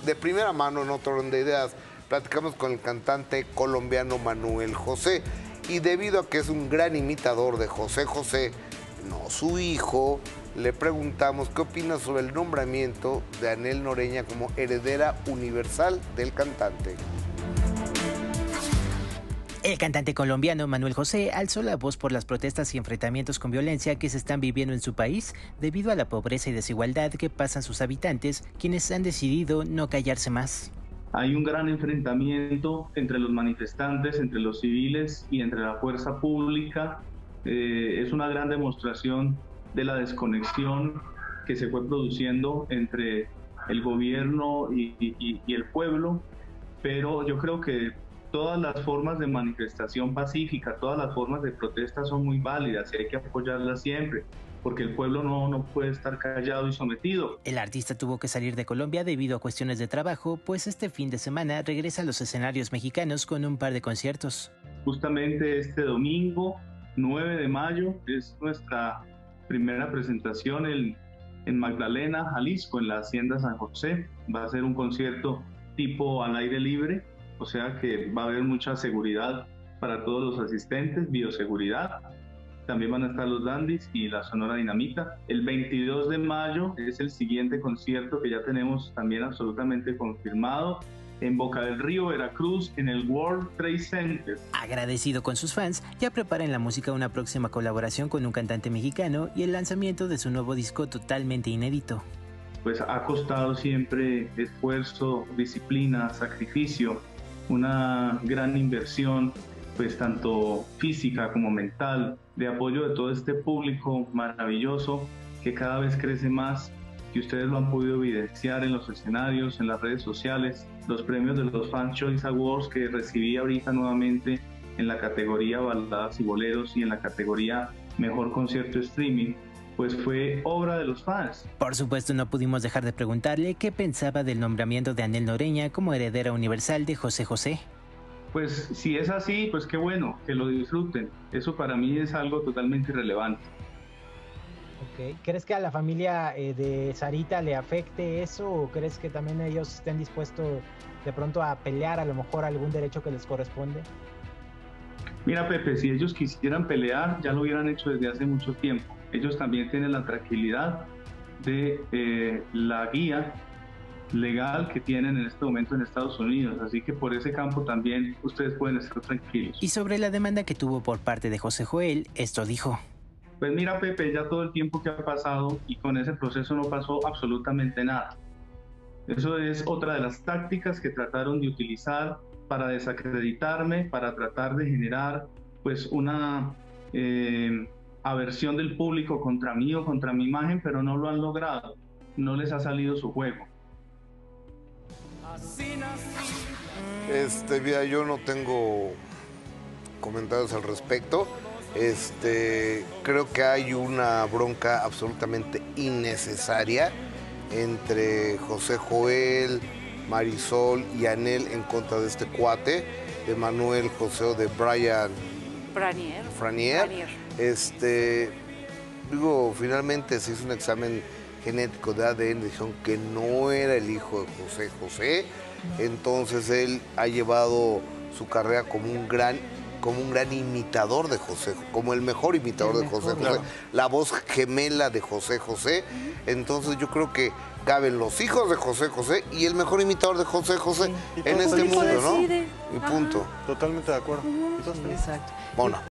de primera mano, en otro orden de ideas, platicamos con el cantante colombiano Manuel José. Y debido a que es un gran imitador de José José, no su hijo, le preguntamos qué opina sobre el nombramiento de Anhel Noreña como heredera universal del cantante. El cantante colombiano Manuel José alzó la voz por las protestas y enfrentamientos con violencia que se están viviendo en su país debido a la pobreza y desigualdad que pasan sus habitantes, quienes han decidido no callarse más. Hay un gran enfrentamiento entre los manifestantes, entre los civiles y entre la fuerza pública. Es una gran demostración de la desconexión que se fue produciendo entre el gobierno y el pueblo, pero yo creo que todas las formas de manifestación pacífica, todas las formas de protesta son muy válidas y hay que apoyarlas siempre, porque el pueblo no puede estar callado y sometido. El artista tuvo que salir de Colombia debido a cuestiones de trabajo, pues este fin de semana regresa a los escenarios mexicanos con un par de conciertos. Justamente este domingo, 9 de mayo, es nuestra primera presentación en Magdalena, Jalisco, en la Hacienda San José. Va a ser un concierto tipo al aire libre, o sea que va a haber mucha seguridad para todos los asistentes, bioseguridad. También van a estar los Dandys y la Sonora Dinamita. El 22 de mayo es el siguiente concierto que ya tenemos también absolutamente confirmado en Boca del Río, Veracruz, en el World Trade Center. Agradecido con sus fans, ya prepara en la música una próxima colaboración con un cantante mexicano y el lanzamiento de su nuevo disco totalmente inédito. Pues ha costado siempre esfuerzo, disciplina, sacrificio, una gran inversión, pues tanto física como mental, de apoyo de todo este público maravilloso que cada vez crece más, que ustedes lo han podido evidenciar en los escenarios, en las redes sociales, los premios de los Fan Choice Awards que recibí ahorita nuevamente en la categoría Baladas y Boleros y en la categoría Mejor Concierto Streaming, pues fue obra de los fans. Por supuesto, no pudimos dejar de preguntarle qué pensaba del nombramiento de Anhel Noreña como heredera universal de José José. Pues si es así, pues qué bueno, que lo disfruten. Eso para mí es algo totalmente irrelevante. Okay. ¿Crees que a la familia de Sarita le afecte eso o crees que también ellos estén dispuestos de pronto a pelear a lo mejor algún derecho que les corresponde? Mira, Pepe, si ellos quisieran pelear, ya lo hubieran hecho desde hace mucho tiempo. Ellos también tienen la tranquilidad de la guía legal que tienen en este momento en Estados Unidos, así que por ese campo también ustedes pueden estar tranquilos. Y sobre la demanda que tuvo por parte de José Joel, esto dijo. Pues mira, Pepe, ya todo el tiempo que ha pasado y con ese proceso no pasó absolutamente nada. Eso es otra de las tácticas que trataron de utilizar para desacreditarme, para tratar de generar pues una aversión del público contra mí o contra mi imagen, pero no lo han logrado, no les ha salido su juego. Mira, yo no tengo comentarios al respecto. Creo que hay una bronca absolutamente innecesaria entre José Joel, Marisol y Anhel en contra de este cuate, de Manuel José o de Brian Franier. Digo, finalmente se hizo un examen genético de ADN, dijeron que no era el hijo de José José, entonces él ha llevado su carrera como un gran imitador de José, como el mejor imitador de José José, claro. La voz gemela de José José. Entonces yo creo que caben los hijos de José José y el mejor imitador de José José en este mundo, ¿no? Y punto. Totalmente de acuerdo. Exacto. Bueno.